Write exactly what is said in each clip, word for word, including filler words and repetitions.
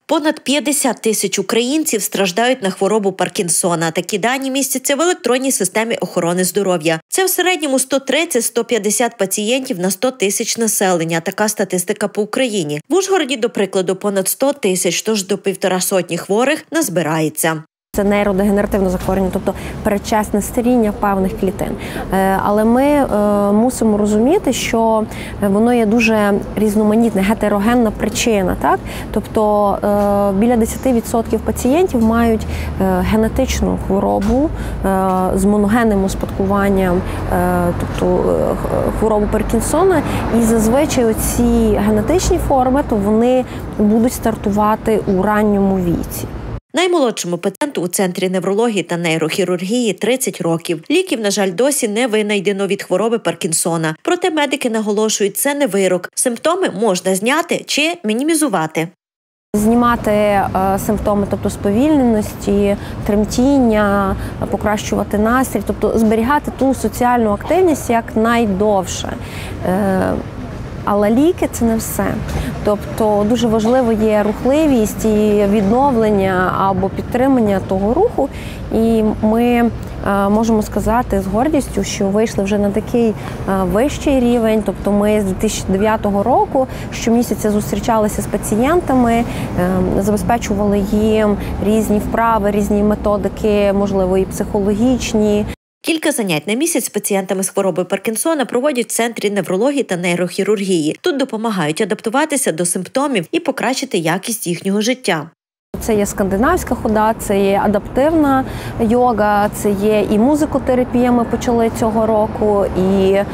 Понад п'ятдесят тисяч українців страждають на хворобу Паркінсона. Такі дані містяться в електронній системі охорони здоров'я. Це в середньому сто тридцять - сто п'ятдесят пацієнтів на сто тисяч населення. Така статистика по Україні. В Ужгороді, до прикладу, понад сто тисяч, тож до півтора сотні хворих назбирається. Це нейродегенеративне захворювання, тобто передчасне старіння певних клітин. Але ми мусимо розуміти, що воно є дуже різноманітне, гетерогенна причина. Так? Тобто біля десять відсотків пацієнтів мають генетичну хворобу з моногенним успадкуванням, тобто хворобу Паркінсона. І зазвичай оці генетичні форми, то вони будуть стартувати у ранньому віці. Наймолодшому пацієнту у Центрі неврології та нейрохірургії тридцять років. Ліків, на жаль, досі не винайдено від хвороби Паркінсона. Проте медики наголошують, це не вирок. Симптоми можна зняти чи мінімізувати. Знімати е, симптоми, тобто сповільненості, тремтіння, покращувати настрій, тобто зберігати ту соціальну активність як найдовше. Е, Але ліки – це не все. Тобто дуже важливо є рухливість і відновлення або підтримання того руху. І ми можемо сказати з гордістю, що вийшли вже на такий вищий рівень. Тобто ми з дві тисячі дев'ятого року щомісяця зустрічалися з пацієнтами, забезпечували їм різні вправи, різні методики, можливо, і психологічні. Кілька занять на місяць з пацієнтами з хворобою Паркінсона проводять в Центрі неврології та нейрохірургії. Тут допомагають адаптуватися до симптомів і покращити якість їхнього життя. Це є скандинавська хода, це є адаптивна йога, це є і музикотерапія, ми почали цього року, і е,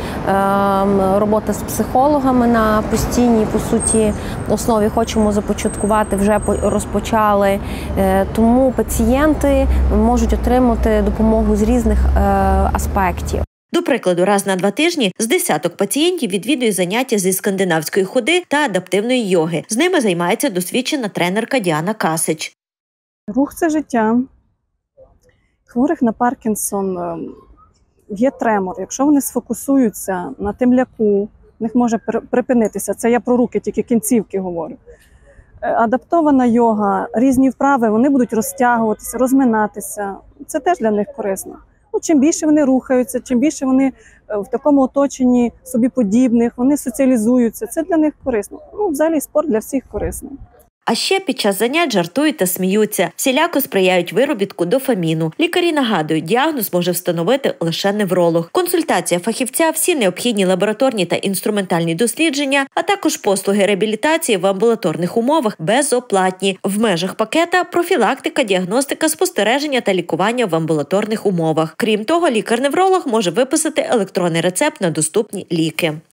робота з психологами на постійній, по суті, основі хочемо започаткувати, вже розпочали. Е, тому пацієнти можуть отримати допомогу з різних е, аспектів. До прикладу, раз на два тижні з десяток пацієнтів відвідує заняття зі скандинавської ходи та адаптивної йоги. З ними займається досвідчена тренерка Діана Касич. Рух – це життя. Хворих на Паркінсон є тремор. Якщо вони сфокусуються на темляку, в них може припинитися. Це я про руки, тільки кінцівки говорю. Адаптована йога, різні вправи, вони будуть розтягуватися, розминатися. Це теж для них корисно. Ну, чим більше вони рухаються, чим більше вони в такому оточенні собі подібних, вони соціалізуються, це для них корисно. Ну, взагалі спорт для всіх корисний. А ще під час занять жартують та сміються. Всіляко сприяють виробітку дофаміну. Лікарі нагадують, діагноз може встановити лише невролог. Консультація фахівця, всі необхідні лабораторні та інструментальні дослідження, а також послуги реабілітації в амбулаторних умовах безоплатні. В межах пакета – профілактика, діагностика, спостереження та лікування в амбулаторних умовах. Крім того, лікар-невролог може виписати електронний рецепт на доступні ліки.